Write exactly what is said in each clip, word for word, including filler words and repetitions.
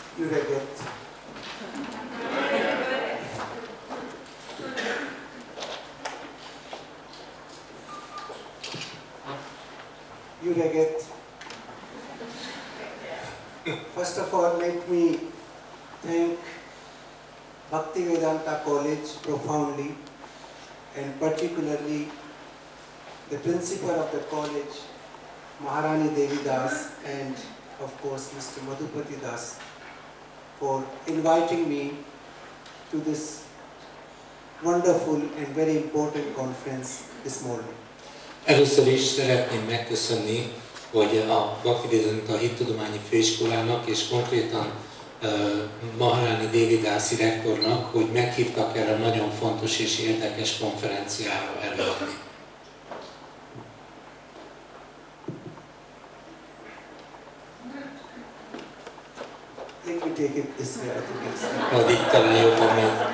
üreget. Üreget. First of all, let me thank Bhaktivedanta College profoundly, and particularly the principal of the college, Maharani Devi Das, and of course Mister Madhupati Das, for inviting me to this wonderful and very important conference this morning. Először is szeretném megköszönni, hogy a Bhaktivedanta Hittudományi Főiskolának és konkrétan uh, Maharani Devi Dasi rektornak, hogy meghívtak erre nagyon fontos és érdekes konferenciára előadni. Let me take it this way, I think it's Majd itt talán jobban megy.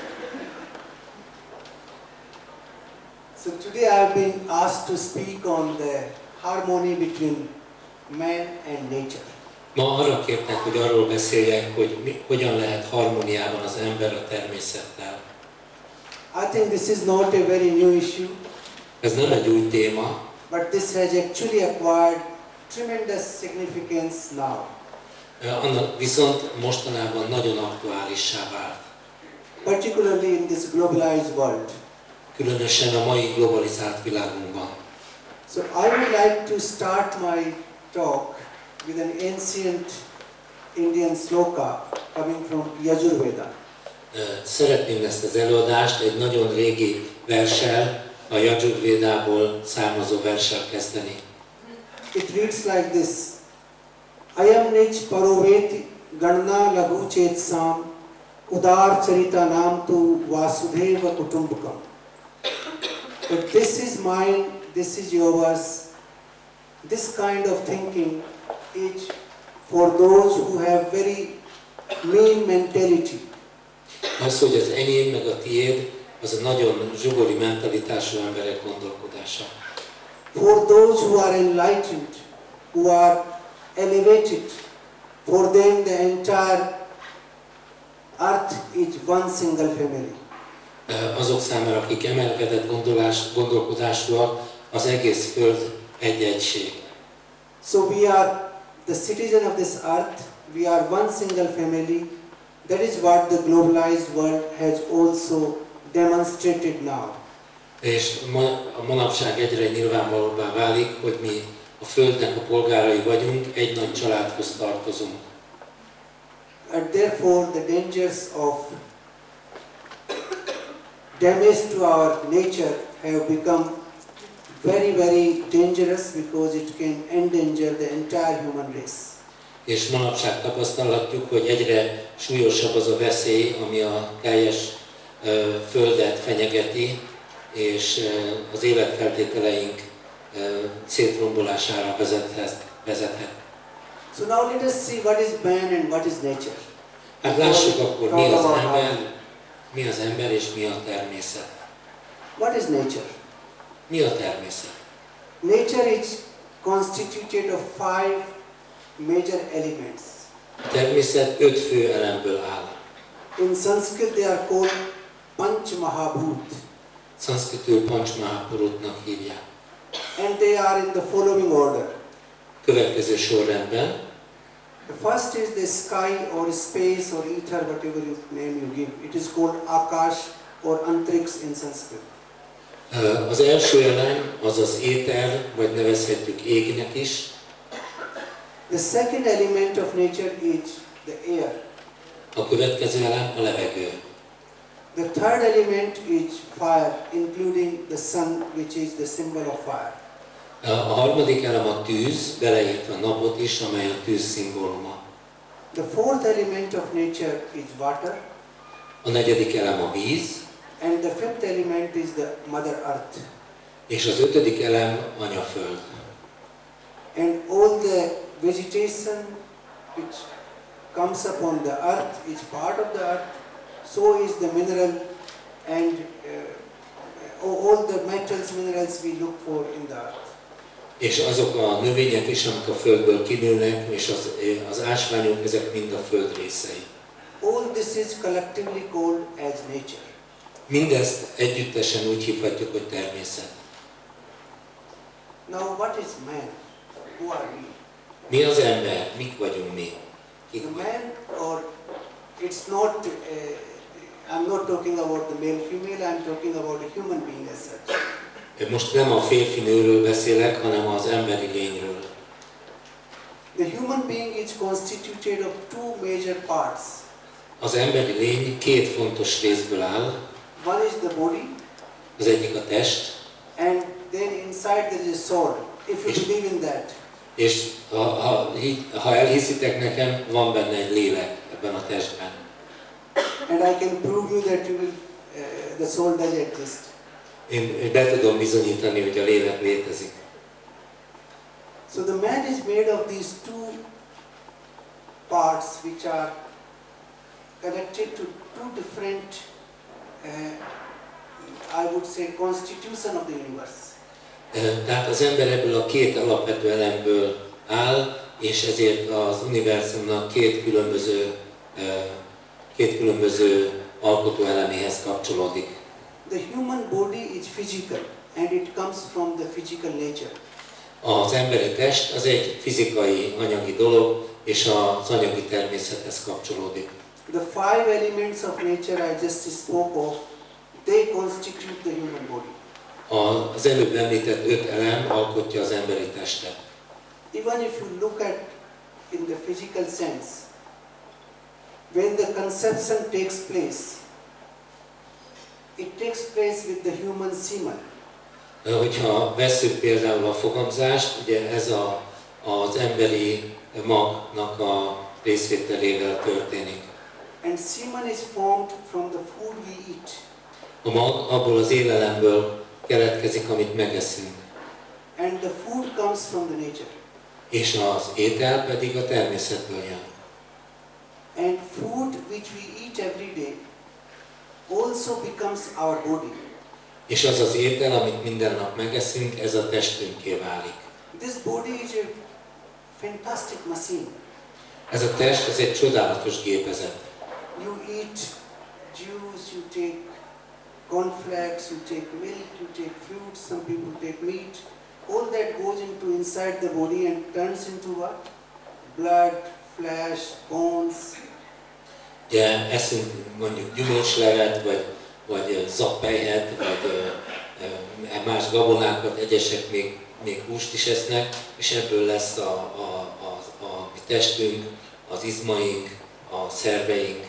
So today I have been asked to speak on the harmony between man and nature. Ma arra kértek, hogy arról beszéljek, hogy mi, hogyan lehet harmóniában az ember a természettel. I think this is not a very new issue, Ez nem egy új téma, but this has actually acquired tremendous significance now. annak viszont mostanában nagyon aktuálissá vált. Particularly in this globalized world. Különösen a mai globalizált világunkban. So I would like to start my talk with an ancient Indian sloka coming from Yajurveda. Szeretném ezt az előadást egy nagyon régi verssel, a Yajurvédából származó verssel kezdeni. It reads like this: Ayam nich paroveti ganna lagu chetsam udar charita nam tu vasudheva kutumbakam. But this is mine, this is yours. This kind of thinking is for those who have very mean mentality. Az, hogy az enyém meg a tiéd, az a nagyon zsugori mentalitású emberek gondolkodása. For those who are enlightened, who are elevated, for them the entire earth is one single family. Azok számára, akik emelkedett gondolás, gondolkodásúak, az egész Föld egy egység. So we are the citizen of this earth, we are one single family. That is what the globalized world has also demonstrated now. És ma, a manapság egyre nyilvánvalóbbá válik, hogy mi a Földnek a polgárai vagyunk, egy nagy családhoz tartozunk. And therefore the dangers of damage to our nature have become very, very dangerous because it can endanger the entire human race. És manapság tapasztalhatjuk, hogy egyre súlyosabb az a veszély, ami a teljes uh, Földet fenyegeti, és uh, az életfeltételeink uh, szétrombolására vezethet. vezethet. So now let us see what is man and what is nature. Hát lássuk akkor, mi az ember, mi az ember és mi a természet. What is nature? Mi a természet? Nature is constituted of five major elements. A természet öt fő elemből áll. In Sanskrit they are called Panch Mahabhut. Szanszkritül Panch Mahabhutnak hívják. And they are in the following order. Következő sorrendben. The first is the sky or space or ether, whatever you name you give. It is called Akash or Antrix in Sanskrit. Az első elem az az éter, vagy nevezhetjük égnek is. The second element of nature is the air. A következő elem a levegő. The third element is fire, including the sun, which is the symbol of fire. A harmadik elem a tűz, beleértve a napot is, amely a tűz szimbóluma. The fourth element of nature is water. A negyedik elem a víz. And the fifth element is the Mother Earth. És az ötödik elem anyaföld. And all the vegetation which comes upon the earth is part of the earth. So is the mineral and uh, all the metals, minerals we look for in the earth. És azok a növények is, amik a földből kinőnek, és az, az ásványok, ezek mind a föld részei. All this is collectively called as nature. Mindezt együttesen úgy hívhatjuk, hogy természet. Now what is man? Who are we? Mi az ember? Mik vagyunk mi? The Kik vagyunk? man, or it's not, uh, I'm not talking about the male female, I'm talking about a human being as such. Most nem a férfi-nőről beszélek, hanem az emberi lényről. The human being is constituted of two major parts. Az emberi lény két fontos részből áll. One is the body, Az egyik a test, and then inside there is a soul, if you believe in that. és ha, ha, ha elhiszitek nekem, van benne egy lélek ebben a testben. And I can prove you that you will, uh, the soul does exist. Én be tudom bizonyítani, hogy a lélek létezik. So the man is made of these two parts which are connected to two different, uh, I would say, constitution of the universe. Tehát az ember ebből a két alapvető elemből áll, és ezért az univerzumnak két különböző, két különböző alkotó eleméhez kapcsolódik. The human body is physical and it comes from the physical nature. Az emberi test az egy fizikai, anyagi dolog, és az anyagi természethez kapcsolódik. The five elements of nature I just spoke of, they constitute the human body. Az előbb említett öt elem alkotja az emberi testet. Even if you look at in the physical sense, when the conception takes place, it takes place with the human semen. Hogyha vesszük például a fogamzást, ugye ez a, az emberi magnak a részvételével történik. And semen is formed from the food we eat. A mag abból az élelemből keletkezik, amit megeszünk. And the food comes from the nature. És az étel pedig a természetből jön. And food which we eat every day also becomes our body. És az az étel, amit minden nap megeszünk, ez a testünké válik. This body is a fantastic machine. Ez a test, ez egy csodálatos gépezet. You eat juice, you take cornflakes, you take milk, you take fruits, some people take meat. All that goes into inside the body and turns into what? Blood, flesh, bones. Ugye eszünk mondjuk gyümölcslevet, vagy, vagy zappelyhet, vagy ö, más gabonákat, egyesek még, még húst is esznek, és ebből lesz a, a, a, a mi testünk, az izmaink, a szerveink.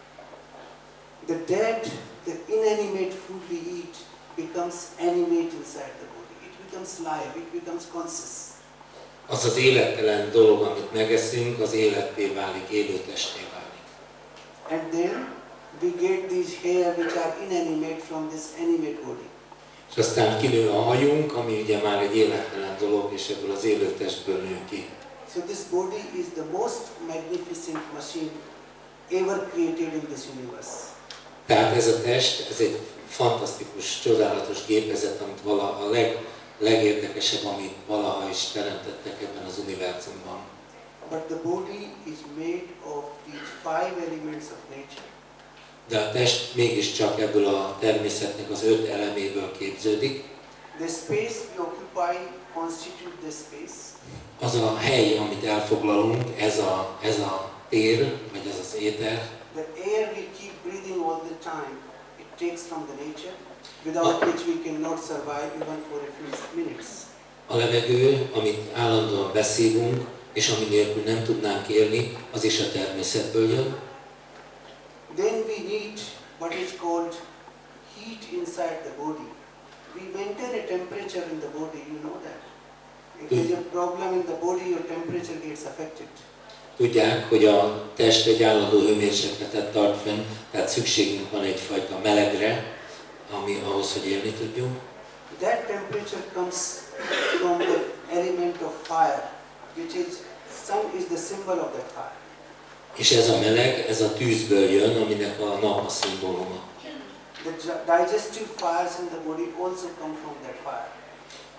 The dead, the inanimate food we eat becomes animate inside the body. It becomes live, it becomes conscious. Az az élettelen dolog, amit megeszünk, az életté válik, élőtesté válik. And then we get these hair which are inanimate from this animate body. És aztán kinő a hajunk, ami ugye már egy élettelen dolog, és ebből az élőtestből nő ki. So this body is the most magnificent machine ever created in this universe. Tehát ez a test, ez egy fantasztikus, csodálatos gépezet, amit vala, a leg, legérdekesebb, amit valaha is teremtettek ebben az univerzumban. But the body is made of these five elements of nature. De a test mégiscsak ebből a természetnek az öt eleméből képződik. The space we occupy constitute the space. Az a hely, amit elfoglalunk, ez a, ez a tér, vagy ez az éter. The air we keep breathing all the time, it takes from the nature, without which we cannot survive even for a few minutes. A levegő, amit állandóan beszívunk, és ami nélkül nem tudnánk élni, az is a természetből jön. Then we need what is called heat inside the body. We maintain a temperature in the body, you know that. If there is a problem in the body, your temperature gets affected. Tudják, hogy a test egy állandó hőmérsékletet tart fenn, tehát szükségünk van egyfajta melegre, ami ahhoz, hogy élni tudjunk. That temperature comes from the element of fire, which is sun is the symbol of that fire. És ez a meleg, ez a tűzből jön, aminek a nap a szimbóluma. The digestive fires in the body also come from that fire.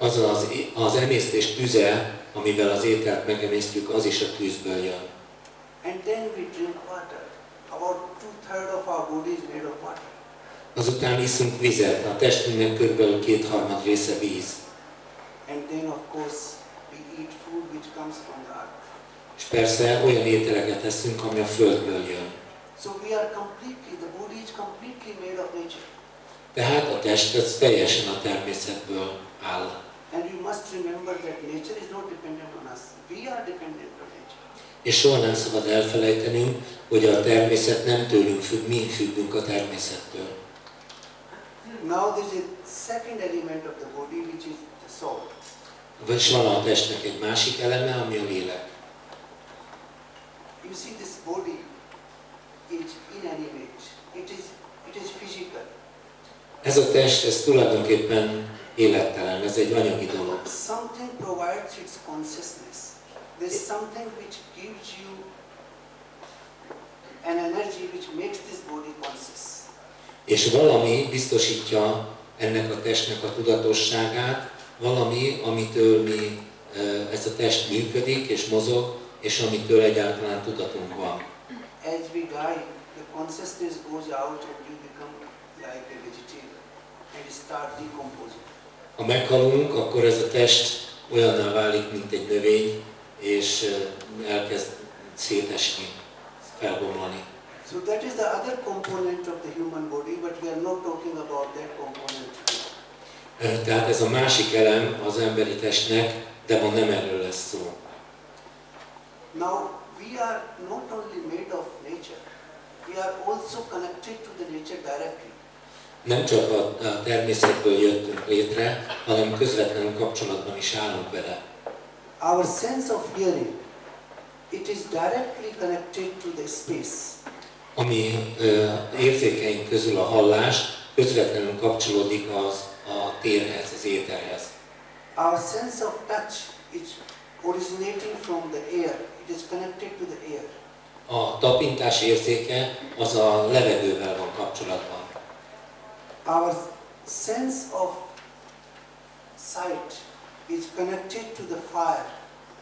Az az, az emésztés tüze, amivel az ételt megemésztjük, az is a tűzből jön. And then we drink water. About two-thirds of our body is made of water. Azután iszunk vizet, a testünknek kb. kétharmad része víz. And then of course we eat food which comes from the earth. És persze olyan ételeket eszünk, ami a földből jön. So we are completely, the body is completely made of nature. Tehát a test az teljesen a természetből áll. And you must remember that nature is not dependent on us. We are dependent on nature. És soha nem szabad elfelejtenünk, hogy a természet nem tőlünk függ, mi függünk a természettől. Now there is a second element of the body which is the soul. Vagyis van a testnek egy másik eleme, ami a lélek. You see, this body is inanimate. It is, it is physical. Ez a test, ez tulajdonképpen élettelen, ez egy anyagi dolog. Something provides its consciousness. There's something which gives you an energy which makes this body conscious. És valami biztosítja ennek a testnek a tudatosságát, valami, amitől mi, ez a test működik és mozog, és amitől egyáltalán tudatunk van. As we die, the consciousness goes out and you become like a vegetable and you start decomposing. Ha meghalunk, akkor ez a test olyanná válik, mint egy növény, és elkezd szétesni, felbomlani. So that is the other component of the human body, but we are not talking about that component today. Tehát ez a másik elem az emberi testnek, de ma nem erről lesz szó. Now, we are not only made of nature, we are also connected to the nature directly. Nem csak a természetből jöttünk létre, hanem közvetlenül kapcsolatban is állunk vele. Our sense of hearing, it is directly connected to the space. Ami ö, érzékeink közül a hallás közvetlenül kapcsolódik az a térhez, az éterhez. Our sense of touch is originating from the air. It is connected to the air. A tapintás érzéke az a levegővel van kapcsolatban. Our sense of sight is connected to the fire.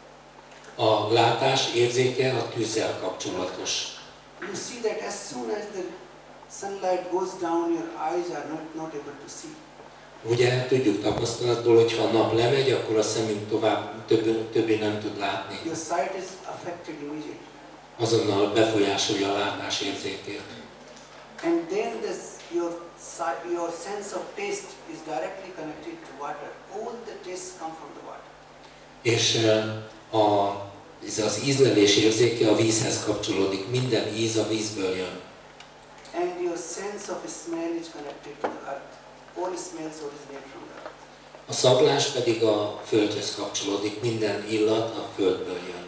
A látás érzéke a tűzzel kapcsolatos. You see that as soon as the sunlight goes down, your eyes are not, not able to see. Ugye tudjuk tapasztalatból, hogy ha a nap lemegy, akkor a szemünk tovább több, többé nem tud látni. Your sight is affected immediately. Azonnal befolyásolja a látás érzékét. And then this, your, si- your sense of taste is directly connected to water. All the tastes come from the water. És a, ez az ízlelés érzéke a vízhez kapcsolódik. Minden íz a vízből jön. And your sense of smell is connected to the earth. All smells originate from the earth. A szaglás pedig a földhöz kapcsolódik. Minden illat a földből jön.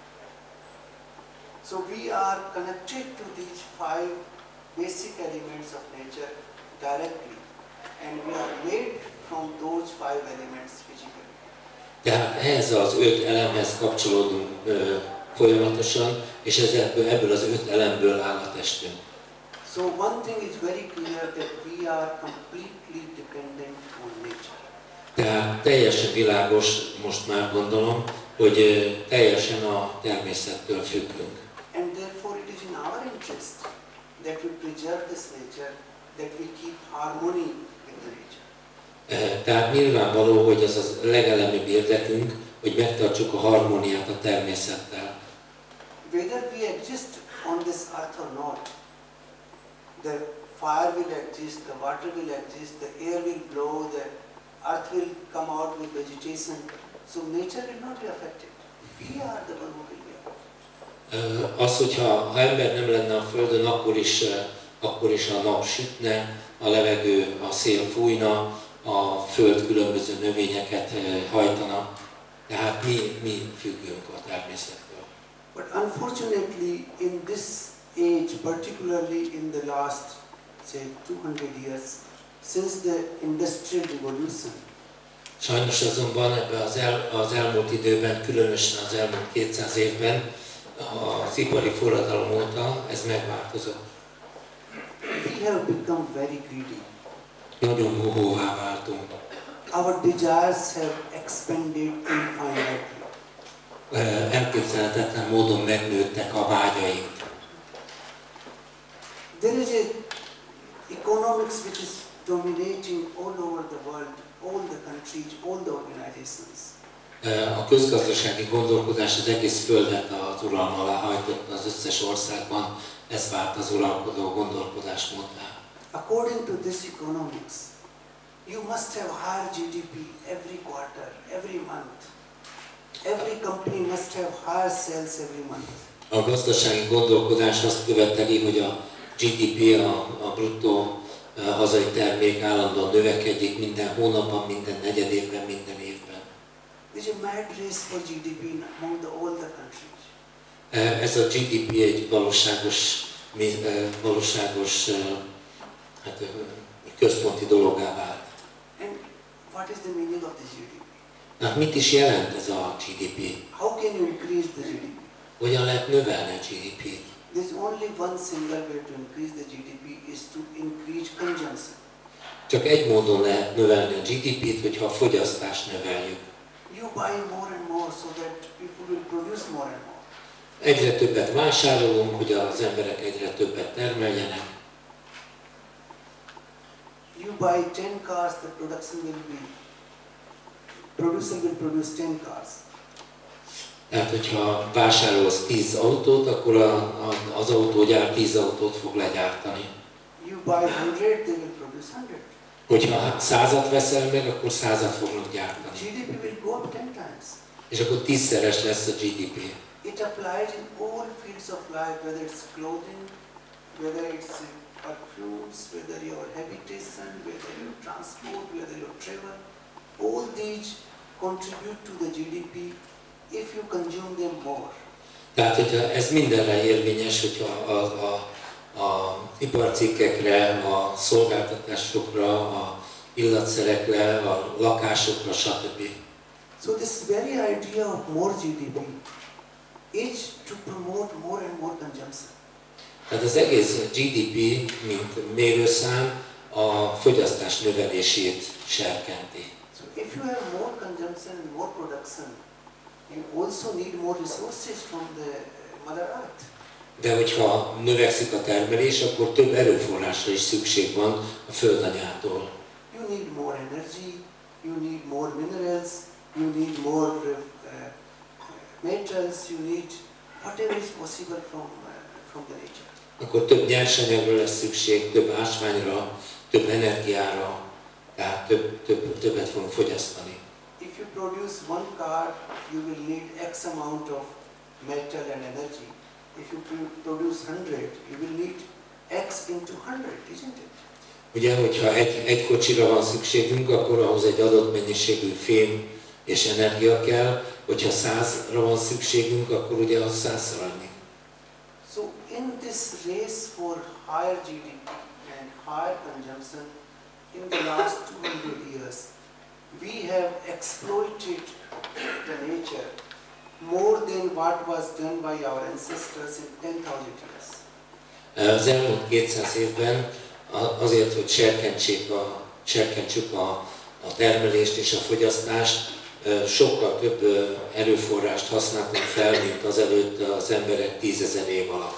So we are connected to these five basic elements of nature directly. And we are made from those five elements physically. Tehát ehhez az öt elemhez kapcsolódunk ö, folyamatosan, és ez ebből, ebből az öt elemből áll a testünk. So one thing is very clear that we are completely dependent on nature. Tehát teljesen világos, most már gondolom, hogy ö, teljesen a természettől függünk. And therefore it is in our interest that we preserve this nature, that we keep harmony with the nature. Tehát nyilvánvaló, hogy az az legelemibb érdekünk, hogy megtartsuk a harmóniát a természettel. Whether we exist on this earth or not, the fire will exist, the water will exist, the air will blow, the earth will come out with vegetation. So nature will not be affected. We are the one who will be affected. Az, hogyha ha ember nem lenne a Földön, akkor is, akkor is a nap sütne, a levegő, a szél fújna, a Föld különböző növényeket hajtana. Tehát mi, mi függünk a természettől. But unfortunately, in this age, particularly in the last, say, two hundred years, since the Industrial Revolution, Sajnos azonban ebben az, el, az elmúlt időben, különösen az elmúlt kétszáz évben, az ipari forradalom óta ez megváltozott. we have become very greedy. Nagyon mohóvá váltunk. our desires have expanded infinitely. Elképzelhetetlen módon megnőttek a vágyaink. There is a economics which is dominating all over the world, all the countries, all the organizations. A közgazdasági gondolkodás az egész földet az uralma alá hajtotta az összes országban, ez vált az uralkodó gondolkodásmóddá. According to this economics, you must have higher G D P every quarter, every month. Every company must have higher sales every month. A gazdasági gondolkodás azt követeli, hogy a G D P, a, a bruttó hazai termék állandóan növekedjék minden hónapban, minden negyedévben, minden évben. There's a mad race for G D P among the, all the countries. Ez a G D P egy valóságos, valóságos hát, központi dologgá vált. And what is the meaning of this G D P? Hát mit is jelent ez a G D P? How can you increase the G D P? Hogyan lehet növelni a G D P-t? There's only one single way to increase the G D P is to increase consumption. Csak egy módon lehet növelni a G D P-t, hogyha a fogyasztást növeljük. You buy more and more so that people will produce more and more. Egyre többet vásárolunk, hogy az emberek egyre többet termeljenek. You buy ten cars, the production will be, producer will produce ten cars. Tehát, hogyha vásárolsz tíz autót, akkor a, a, az autógyár tíz autót fog legyártani. You buy hundred, they will produce hundred. Hogyha százat veszel meg, akkor százat fognak gyártani. G D P will go up ten times. És akkor tízszeres lesz a G D P. It applies in all fields of life, whether it's clothing, whether it's perfumes, whether your habitation, whether your transport, whether your travel. All these contribute to the G D P if you consume them more. Tehát, hogyha ez mindenre érvényes, hogyha a, a, a iparcikkekre, a szolgáltatásokra, a illatszerekre, a lakásokra, stb. So this very idea of more G D P is to promote more and more consumption. Tehát az egész G D P, mint mérőszám, a fogyasztás növelését serkenti. So if you have more consumption and more production, you also need more resources from the Mother Earth. De hogyha növekszik a termelés, akkor több erőforrásra is szükség van a földanyától. You need more energy, you need more minerals, you need more uh, metals, you need whatever is possible from, uh, from the nature. Akkor több nyersanyagra lesz szükség, több ásványra, több energiára, tehát több, több, többet fogunk fogyasztani. If you produce one car, you will need X amount of metal and energy. If you produce hundred, you will need X into hundred, isn't it? Ugye, hogyha egy, egy kocsira van szükségünk, akkor ahhoz egy adott mennyiségű fém és energia kell, hogyha százra van szükségünk, akkor ugye az százszor annyi. So in this race for higher G D P and higher consumption, in the last two hundred years, we have exploited the nature more than what was done by our ancestors in ten thousand years. Az elmúlt kétszáz évben azért, hogy serkentsük a, serkentsük a, a termelést és a fogyasztást, sokkal több erőforrást használtunk fel, mint azelőtt az emberek tízezer év alatt.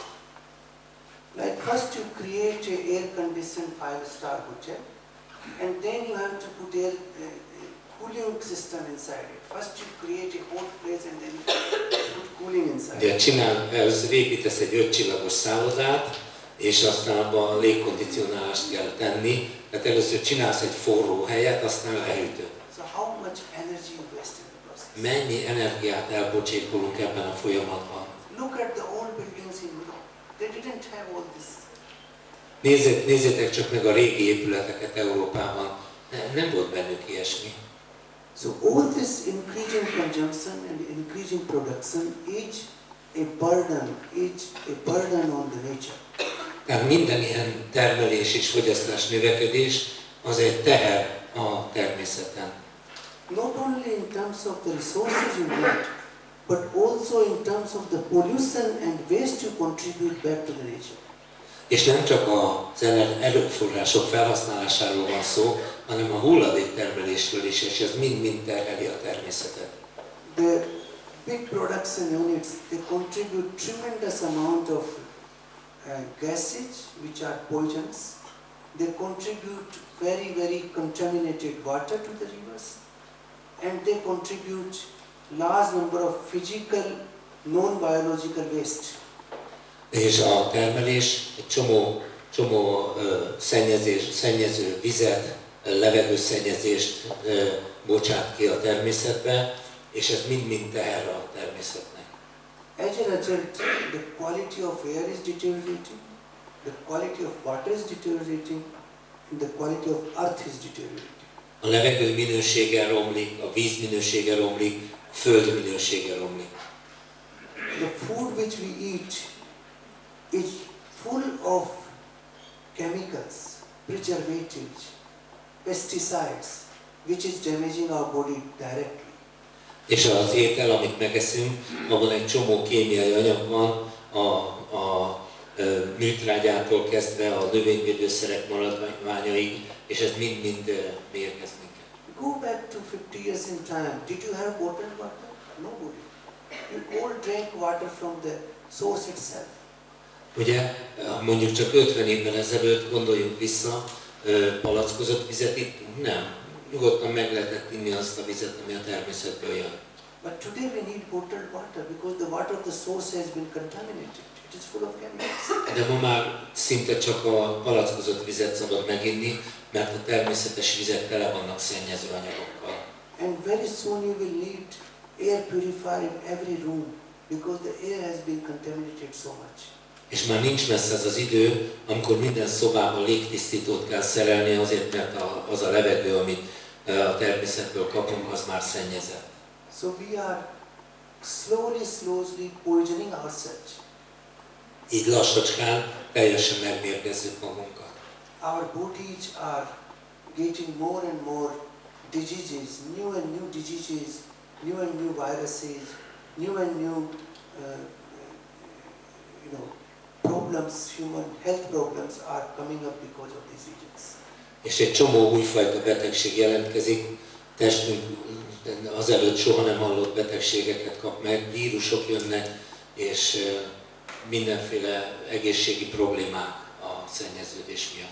Like first you create an air-conditioned five-star hotel, and then you have to put air uh, cooling system inside it. First you create a hot place and then you put cooling inside. De csinál, először építesz egy ötcsillagos szállodát, és aztán abban légkondicionálást kell tenni. Tehát először csinálsz egy forró helyet, aztán lehűtöd. So how much energy you waste in the process? Mennyi energiát elpocsékolunk ebben a folyamatban? Look at the old buildings in Europe. They didn't have all this. Nézzétek, nézzétek csak meg a régi épületeket Európában. Nem volt bennük ilyesmi. So all this increasing consumption and increasing production is a burden, is a burden on the nature. Tehát minden ilyen termelés és fogyasztás növekedés az egy teher a természeten. Not only in terms of the resources you need, but also in terms of the pollution and waste you contribute back to the nature. És nem csak az erőforrások felhasználásáról van szó, hanem a hulladéktermelésről is, és ez mind-mind terheli a természetet. The big production units, they contribute tremendous amount of uh, gases which are poisons. They contribute very, very contaminated water to the rivers, and they contribute large number of physical, non-biological waste. És a termelés egy csomó, csomó uh, szennyezés, szennyező vizet, levegőszennyezést uh, bocsát ki a természetbe, és ez mind-mind teher a természetnek. As a result, the quality of air is deteriorating, the quality of water is deteriorating, and the quality of earth is deteriorating. A levegő minősége romlik, a víz minősége romlik, a föld minősége romlik. The food which we eat is full of chemicals, preservatives, pesticides, which is damaging our body directly. És az étel, amit megeszünk, abban egy csomó kémiai anyag van, a, a, a műtrágyától kezdve a növényvédőszerek maradványaig, és ez mind-mind mérgez minket. Go back to fifty years in time. Did you have bottled water? Nobody. You all drank water from the source itself. Ugye, mondjuk csak ötven évvel ezelőtt, gondoljunk vissza, palackozott vizet ittünk? Nem. Nyugodtan meg lehetett inni azt a vizet, ami a természetből jön. But today we need bottled water because the water of the source has been contaminated. It is full of chemicals. De ma már szinte csak a palackozott vizet szabad meginni, mert a természetes vizek tele vannak szennyező anyagokkal. And very soon you will need air purifier in every room because the air has been contaminated so much. És már nincs messze az az idő, amikor minden szobában légtisztítót kell szerelni azért, mert az a levegő, amit a természetből kapunk, az már szennyezett. So we are slowly, slowly poisoning ourselves. Így lassacskán teljesen megmérgezzük magunkat. Our bodies are getting more and more diseases, new and new diseases, new and new viruses, new and new uh, you know, problems, human health problems are coming up because of these agents. És egy csomó újfajta betegség jelentkezik, testünk azelőtt soha nem hallott betegségeket kap meg, vírusok jönnek, és mindenféle egészségi problémák a szennyeződés miatt.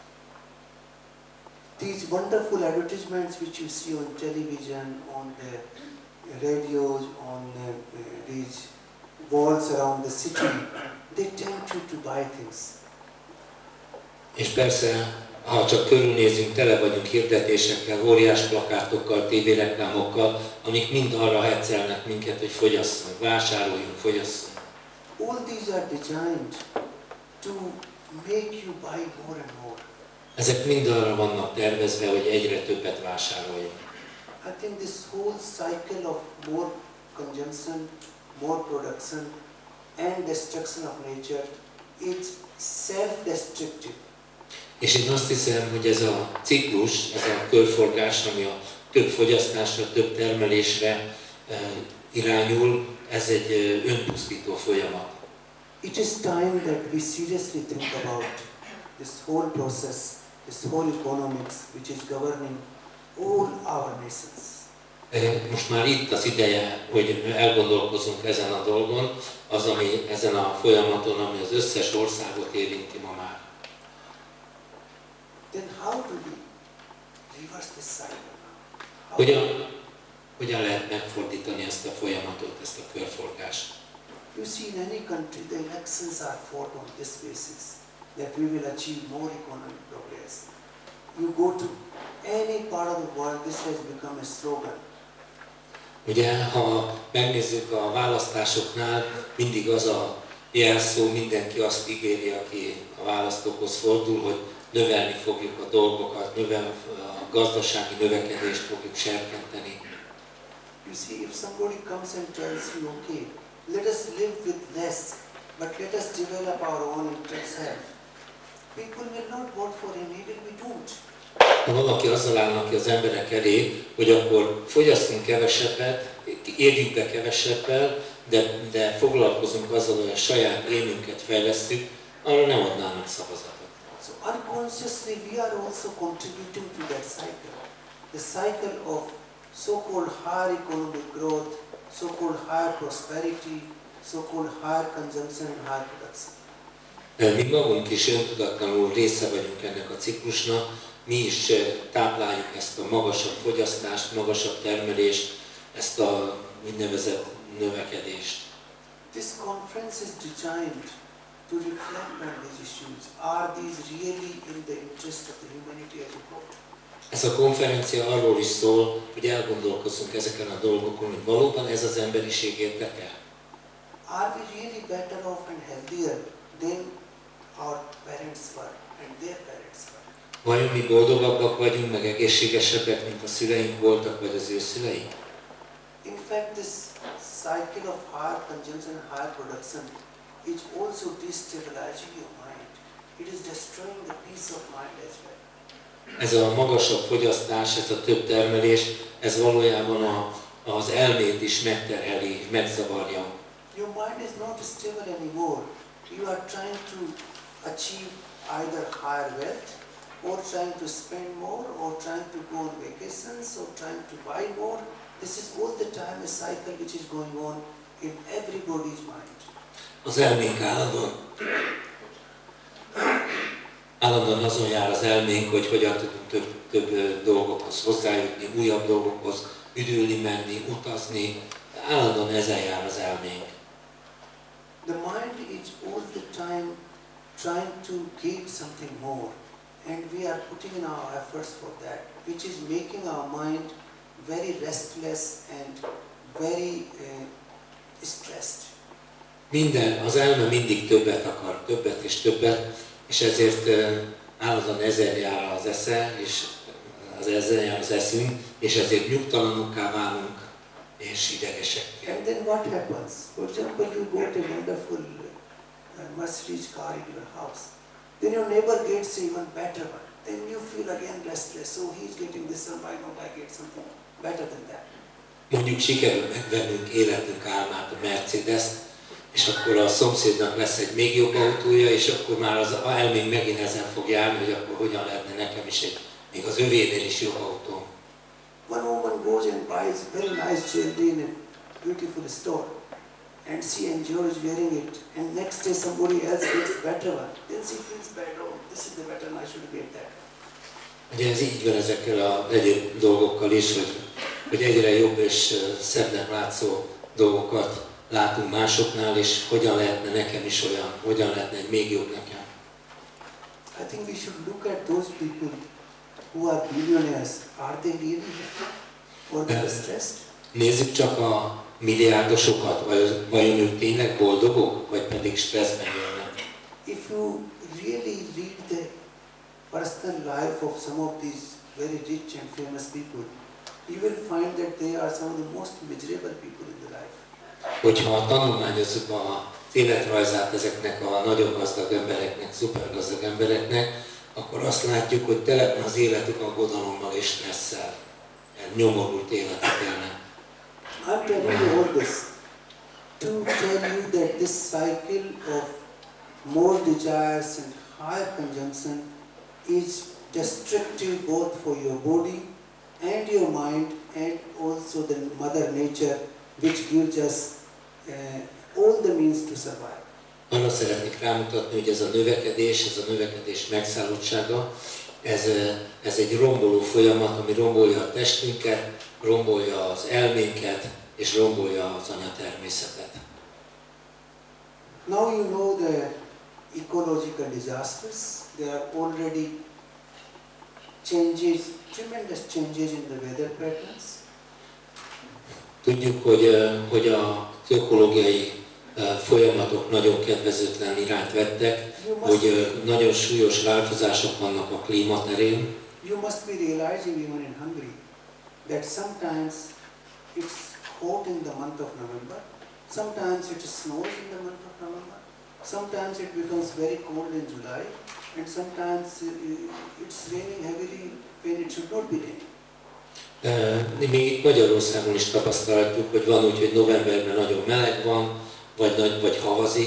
These wonderful advertisements which you see on television, on the radios, on the, uh, these walls around the city, they tempt you to buy things. És persze, ha csak körülnézünk, tele vagyunk hirdetésekkel, óriás plakátokkal, tévéreklámokkal, amik mind arra heccelnek minket, hogy fogyasszunk, vásároljunk, fogyasszunk. All these are designed to make you buy more and more. Ezek mind arra vannak tervezve, hogy egyre többet vásároljunk. I think this whole cycle of more consumption, more production and destruction of nature is self-destructive. És én azt hiszem, hogy ez a ciklus, ez a körforgás, ami a több fogyasztásra, több termelésre uh, irányul, ez egy uh, önpusztító folyamat. It is time that we seriously think about this whole process, this whole economics which is governing all our nations. Most már itt az ideje, hogy elgondolkozunk ezen a dolgon, az, ami ezen a folyamaton, ami az összes országot érinti ma már. Then how do we reverse this cycle? How Hogyan, hogyan lehet megfordítani ezt a folyamatot, ezt a körforgást? You see, in any country, the elections are fought on this basis, that we will achieve more economic progress. You go to any part of the world, this has become a slogan. Ugye, ha megnézzük a választásoknál, mindig az a jelszó, mindenki azt ígéri, aki a választókhoz fordul, hogy növelni fogjuk a dolgokat, növel, a gazdasági növekedést fogjuk serkenteni. You see, if somebody comes and tells you, okay, let us live with less, but let us develop our own interests. People will not vote for him, he will be doomed. Ha valaki azzal állnak ki az emberek elé, hogy akkor fogyasszunk kevesebbet, érjük be kevesebbel, de, de foglalkozunk azzal, hogy a saját énünket fejlesztjük, arra nem adnának szavazatot. So unconsciously we are also contributing to that cycle. The cycle of so-called higher economic growth, so-called higher prosperity, so-called higher consumption and higher production. Mi magunk is öntudatlanul része vagyunk ennek a ciklusnak, mi is tápláljuk ezt a magasabb fogyasztást, magasabb termelést, ezt a úgynevezett növekedést. This conference is designed to reflect on these issues. Are these really in the interest of the humanity as a whole? Ez a konferencia arról is szól, hogy elgondolkozzunk ezeken a dolgokon, hogy valóban ez az emberiség érdeke. Are we really better off and healthier than our parents were and their parents were? Vajon mi boldogabbak vagyunk, meg egészségesebbek, mint a szüleink voltak, vagy az ő szüleik? In fact, this cycle of higher consumption and higher production is also destabilizing your mind. It is destroying the peace of mind as well. Ez a magasabb fogyasztás, ez a több termelés, ez valójában a, az elmét is megterheli, megzavarja. Your mind is not stable anymore. You are trying to achieve either higher wealth, or trying to spend more, or trying to go on vacations, or trying to buy more. This is all the time a cycle which is going on in everybody's mind. Az elménk állandóan, állandóan azon jár az elménk, hogy hogyan tudunk több, több dolgokhoz hozzájutni, újabb dolgokhoz, üdülni, menni, utazni. Állandóan ezen jár az elménk. The mind is all the time trying to gain something more, and we are putting in our efforts for that, which is making our mind very restless and very uh, stressed. Minden, az elme mindig többet akar, többet és többet, és ezért uh, állandóan ezen jár az esze, és az ezen jár az eszünk, és ezért nyugtalanokká válunk, és idegesekké. And then what happens? For example, you bought a wonderful uh, Mercedes car in your house. Then your neighbor gets even better one. Then you feel again restless. So he's getting this one, why don't I get something better than that? Mondjuk sikerül megvennünk életünk álmát, a Mercedes-t, és akkor a szomszédnak lesz egy még jobb autója, és akkor már az elménk megint ezen fog járni, hogy akkor hogyan lehetne nekem is egy, még az övénél is jobb autó. One woman goes and buys very nice jewelry in a beautiful store, and she enjoys wearing it, and next day somebody else gets better one. Then she feels bad, oh, this is the better one, I should get that. Ugye ez így van ezekkel a egyéb dolgokkal is, hogy, hogy egyre jobb és szebbnek látszó dolgokat látunk másoknál, és hogyan lehetne nekem is olyan, hogyan lehetne egy még jobb nekem. I think we should look at those people who are billionaires. Are they really happy? Or they are stressed? Nézzük csak a milliárdosokat, vagy vajon ők tényleg boldogok, vagy pedig stresszben élnek. If you really read the personal life of some of these very rich and famous people, you will find that they are some of the most miserable people in the life. Hogyha tanulmányozzuk az életrajzát ezeknek a nagyon gazdag embereknek, szupergazdag embereknek, akkor azt látjuk, hogy tele van az életük aggodalommal és stresszel. Nyomorult életet élnek. I'm telling you all this to tell you that this cycle of more desires and higher consumption is destructive both for your body and your mind, and also the Mother Nature, which gives us uh, all the means to survive. Arra szeretnék rámutatni, hogy ez a növekedés, ez a növekedés megszállottsága, ez, ez egy romboló folyamat, ami rombolja a testünket, rombolja az elménket, és rombolja az anyatermészetet. Now you know the ecological disasters. There are already changes, tremendous changes in the weather patterns. Tudjuk, hogy, hogy a ökológiai folyamatok nagyon kedvezőtlen irányt vettek, hogy nagyon súlyos változások vannak a klíma terén. You must be realizing even in Hungary that sometimes it's hot in the month of November, sometimes it snows in the month of November, sometimes it becomes very cold in July, and sometimes it's raining heavily when it should not be raining. Mi itt Magyarországon is tapasztalhatjuk, hogy van úgy, hogy novemberben nagyon meleg van, vagy, nagy, vagy havazik,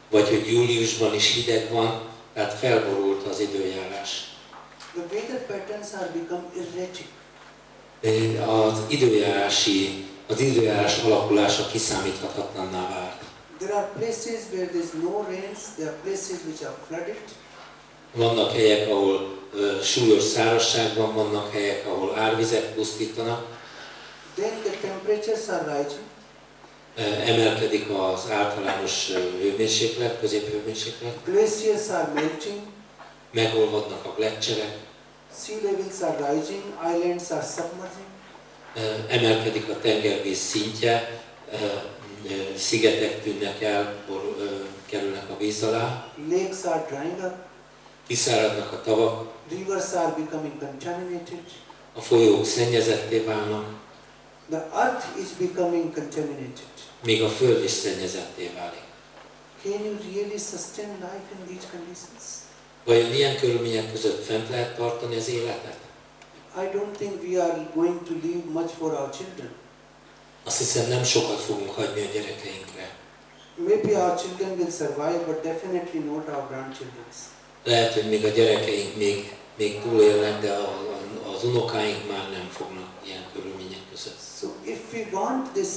vagy hogy júliusban is hideg van, tehát felborult az időjárás. The weather patterns are become erratic. Az időjárási, az időjárás alakulása kiszámíthatatlanná vált. There are places where there is no rains, there are places which are flooded. Vannak helyek, ahol uh, súlyos szárazság van, vannak helyek, ahol árvizek pusztítanak. Then the temperatures are rising. Uh, emelkedik az általános uh, hőmérséklet, középhőmérséklet. Glaciers are melting. Megolvadnak a gleccserek. Sea levels are rising, islands are submerging. Uh, emelkedik a tengervíz szintje, uh, uh, szigetek tűnnek el, bor, uh, kerülnek a víz alá. Lakes are drying up. Kiszáradnak a tavak. Rivers are becoming contaminated. A folyók szennyezetté válnak. The earth is becoming contaminated. Még a föld is szennyezetté válik. Can you really sustain life in these conditions? Vajon ilyen körülmények között fent lehet tartani az életet? I don't think we are going to leave much for our children. Azt hiszem, nem sokat fogunk hagyni a gyerekeinkre. Maybe our children will survive, but definitely not our grandchildren. Lehet, hogy még a gyerekeink még, még túlélnek, de a, a, az unokáink már nem fognak ilyen körülmények között. So if we want this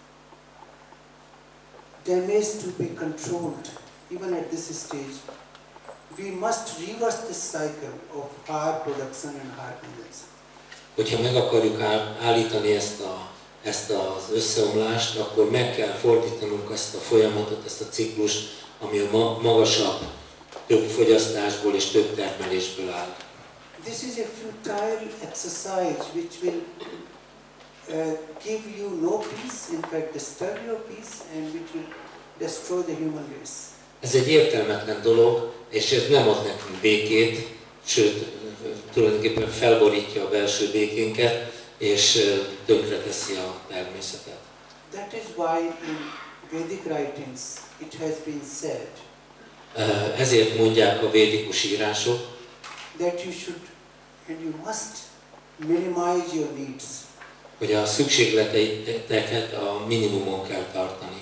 damage to be controlled, even at this stage, we must reverse this cycle of higher production and higher consumption. Hogyha meg akarjuk állítani ezt, a, ezt az összeomlást, akkor meg kell fordítanunk ezt a folyamatot, ezt a ciklust, ami a ma, magasabb, több fogyasztásból és több termelésből áll. This is a futile exercise which will uh, give you no peace, in fact disturb your peace, and which will destroy the human race. Ez egy értelmetlen dolog, és ez nem ad nekünk békét, sőt, tulajdonképpen felborítja a belső békénket, és tönkreteszi a természetet. That is why in Vedic writings it has been said ezért mondják a védikus írások, that you should and you must minimize your needs. Hogy a szükségleteiket a minimumon kell tartani.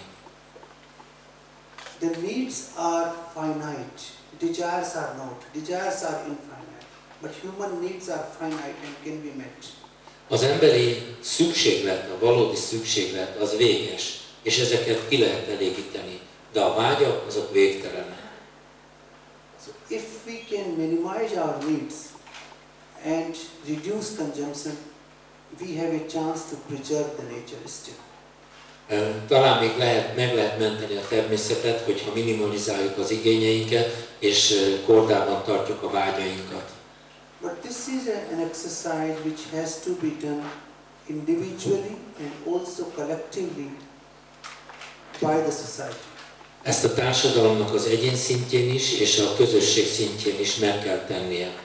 The needs are finite, desires are not. Desires are infinite, but human needs are finite and can be met. Az emberi szükséglet, a valódi szükséglet az véges, és ezeket ki lehet elégíteni, de a vágyak azok végtelenek. So if we can minimize our needs and reduce consumption, we have a chance to preserve the nature still. Talán még lehet, meg lehet menteni a természetet, hogyha minimalizáljuk az igényeinket, és kordában tartjuk a vágyainkat. But this is an exercise which has to be done individually and also collectively by the society. Ezt a társadalomnak az egyén szintjén is, és a közösség szintjén is meg kell tennie.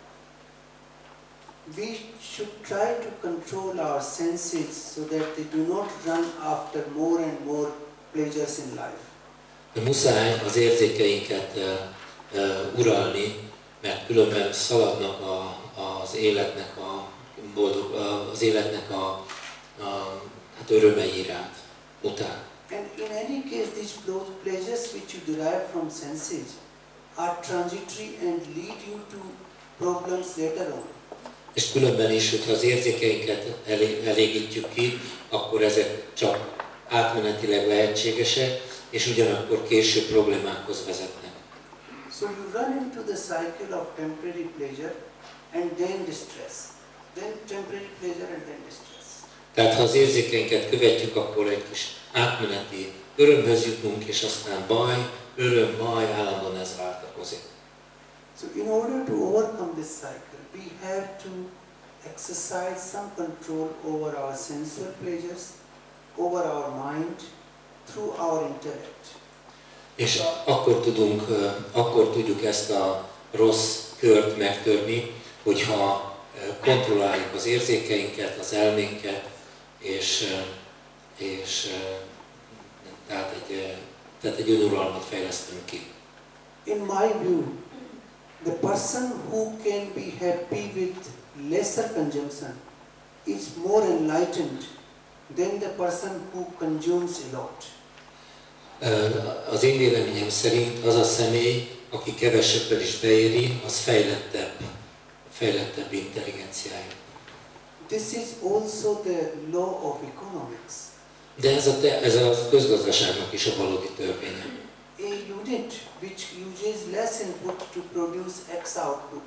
We should try to control our senses so that they do not run after more and more pleasures in life. De muszáj az érzékeinket uh, uh, uralni, mert különben szaladnak a, az életnek a boldog, az életnek a, a hát örömei iránt, után. And in any case, these pleasures which you derive from senses are transitory and lead you to problems later on. És különben is, hogyha az érzékeinket elég, elégítjük ki, akkor ezek csak átmenetileg lehetségesek, és ugyanakkor később problémákhoz vezetnek. So you run into the cycle of temporary pleasure and then distress. Then temporary pleasure and then distress. Tehát ha az érzékeinket követjük, akkor egy kis átmeneti örömhöz jutunk, és aztán baj, öröm, baj, állandóan ez váltakozik. So in order to overcome this cycle, we have to exercise some control over our sensual pleasures, over our mind, through our intellect. És akkor tudunk, akkor tudjuk ezt a rossz kört megtörni, hogyha kontrolláljuk az érzékeinket, az elménket, és, és tehát egy, tehát egy önuralmat fejlesztünk ki. In my view, the person who can be happy with lesser consumption is more enlightened than the person who consumes a lot. Az én véleményem szerint az a személy, aki kevesebbel is beéri, az fejlettebb, fejlettebb intelligenciájú. This is also the law of economics. De ez a, te, ez a közgazdaságnak is a valódi törvénye. A unit which uses less input to produce X output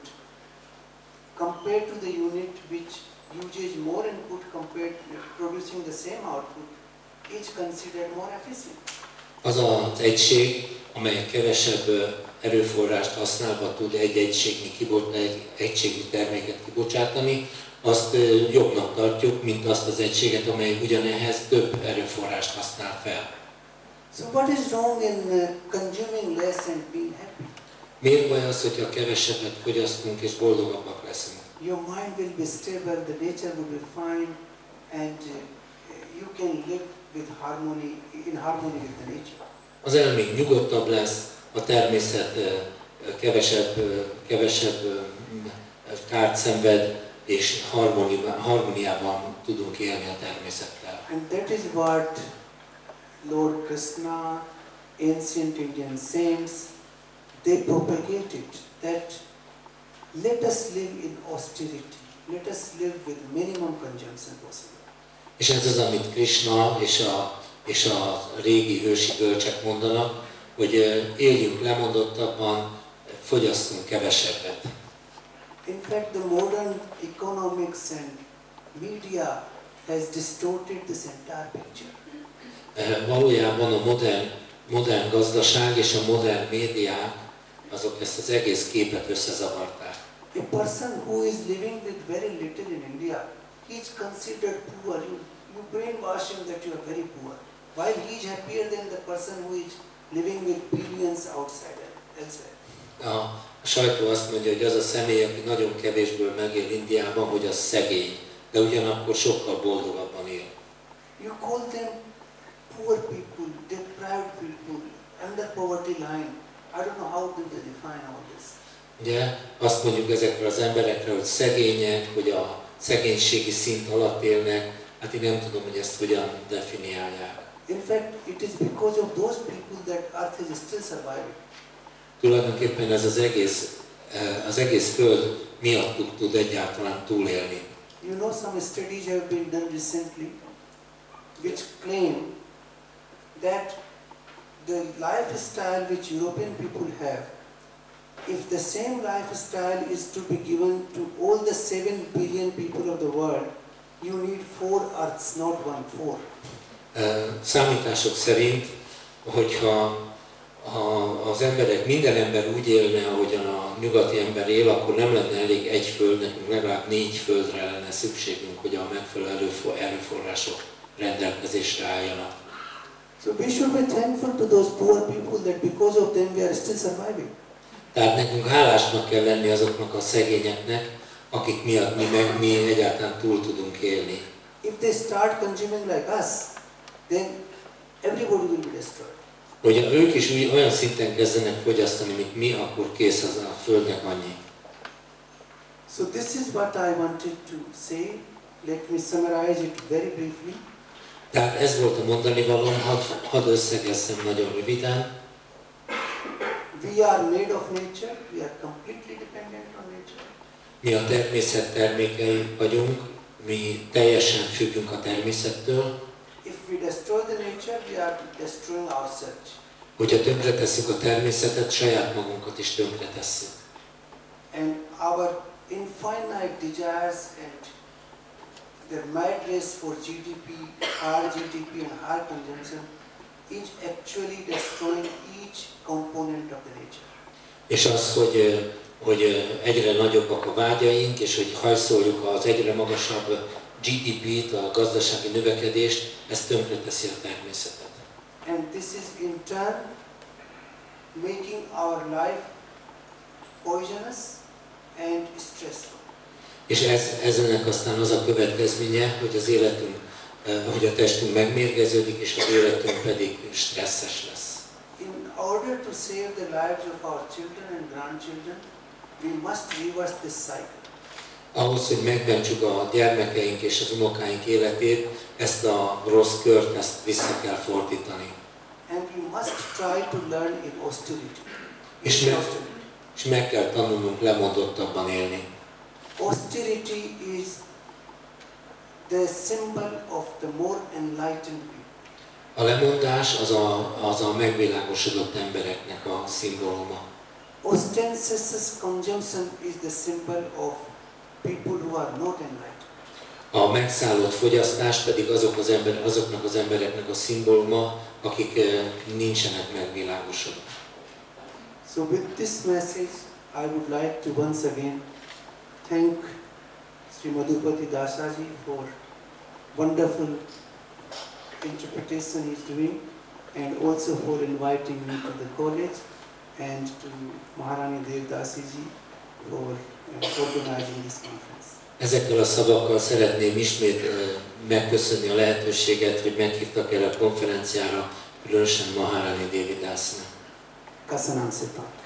compared to the unit which uses more input compared to producing the same output is considered more efficient. Az az egység, amely kevesebb erőforrást használva tud egy egységnyi, kibot, egy egységnyi terméket kibocsátani, azt jobbnak tartjuk, mint azt az egységet, amely ugyanehhez több erőforrást használ fel. So what is wrong in uh, consuming less and being happy? Miért baj az, hogyha kevesebbet fogyasztunk és boldogabbak leszünk? Your mind will be stable, the nature will be fine, and uh, you can live with harmony, in harmony with the nature. Az elménk nyugodtabb lesz, a természet kevesebb, kevesebb kárt szenved, és harmóniában tudunk élni a természettel. And that is what Lord Krishna, ancient Indian saints, they propagated, that let us live in austerity, let us live with minimum consumption possible. És ez az, amit Krishna és a, és a régi hősi bölcsek mondanak, hogy éljünk lemondottabban, fogyasszunk kevesebbet. In fact, the modern economics and media has distorted this entire picture. Valójában a modern, modern gazdaság és a modern médiák, azok ezt az egész képet összezavarták. A person who is living with very little in India, he is considered poor. You, you brainwash him that you are very poor, while he is happier than the person who is living with billions outside elsewhere. A sajtó azt mondja, hogy az a személy, aki nagyon kevésből megél Indiában, hogy az szegény, de ugyanakkor sokkal boldogabban él. You call them poor people, deprived people, under poverty line. I don't know how do they define all this. Ugye azt mondjuk ezekre az emberekre, hogy szegények, hogy a szegénységi szint alatt élnek, hát én nem tudom, hogy ezt hogyan definiálják. In fact, it is because of those people that Earth is still surviving. Tulajdonképpen ez az egész, az egész Föld miattuk tud egyáltalán túlélni. You know, some studies have been done recently which claim that the lifestyle which European people have, if the same lifestyle is to be given to all the seven billion people of the world, you need four earths, not one, four. Számítások szerint, hogyha ha az emberek, minden ember úgy élne, ahogyan a nyugati ember él, akkor nem lenne elég egy föld, nekünk legalább négy földre lenne szükségünk, hogy a megfelelő erőforrások rendelkezésre álljanak. So we should be thankful to those poor people that because of them we are still surviving. Tehát nekünk hálásnak kell lenni azoknak a szegényeknek, akik miatt mi, meg, mi egyáltalán túl tudunk élni. If they start consuming like us, then everybody will be destroyed. Hogyha ők is úgy, olyan szinten kezdenek fogyasztani, mint mi, akkor kész az a Földnek annyi. So this is what I wanted to say. Let me summarize it very briefly. Tehát ez volt a mondani valóm, hadd had összegezzem nagyon röviden. We are made of nature, we are completely dependent on nature. Mi a természet termékei vagyunk, mi teljesen függünk a természettől. If we destroy the nature, we are destroying ourselves. Hogyha tönkretesszük a természetet, saját magunkat is tönkretesszük. And our infinite desires and the mad race for G D P, high G D P and high consumption is actually destroying each component of the nature. És az, hogy, hogy egyre nagyobbak a vágyaink, és hogy hajszoljuk az egyre magasabb G D P-t, a gazdasági növekedést, ez tönkreteszi a természetet. And this is in turn making our life poisonous and stressful. És ez, ez ennek aztán az a következménye, hogy az életünk, hogy a testünk megmérgeződik, és az életünk pedig stresszes lesz. In order to save the lives of our children and grandchildren, we must reverse this cycle. Ahhoz, hogy megmentsük a gyermekeink és az unokáink életét, ezt a rossz kört, ezt vissza kell fordítani. And we must try to learn in austerity. És meg, és meg kell tanulnunk lemondottabban élni. Austerity is the symbol of the more enlightened people. A lemondás az a, az a megvilágosodott embereknek a szimbóluma. Ostentatious consumption is the symbol of people who are not enlightened. A megszállott fogyasztás pedig azok az ember, azoknak az embereknek a szimbóluma, akik eh, nincsenek megvilágosodva. So with this message, I would like to once again thank Sri Madhupati Dasaji for wonderful interpretation he is doing, and also for inviting me to the college, and to Maharani Devdasi ji for uh, organizing this conference. Ezekkel a szavakkal szeretném ismét uh, megköszönni a lehetőséget, hogy meghívtak erre a konferenciára, különösen Maharani Devi Dasinak. Köszönöm szépen.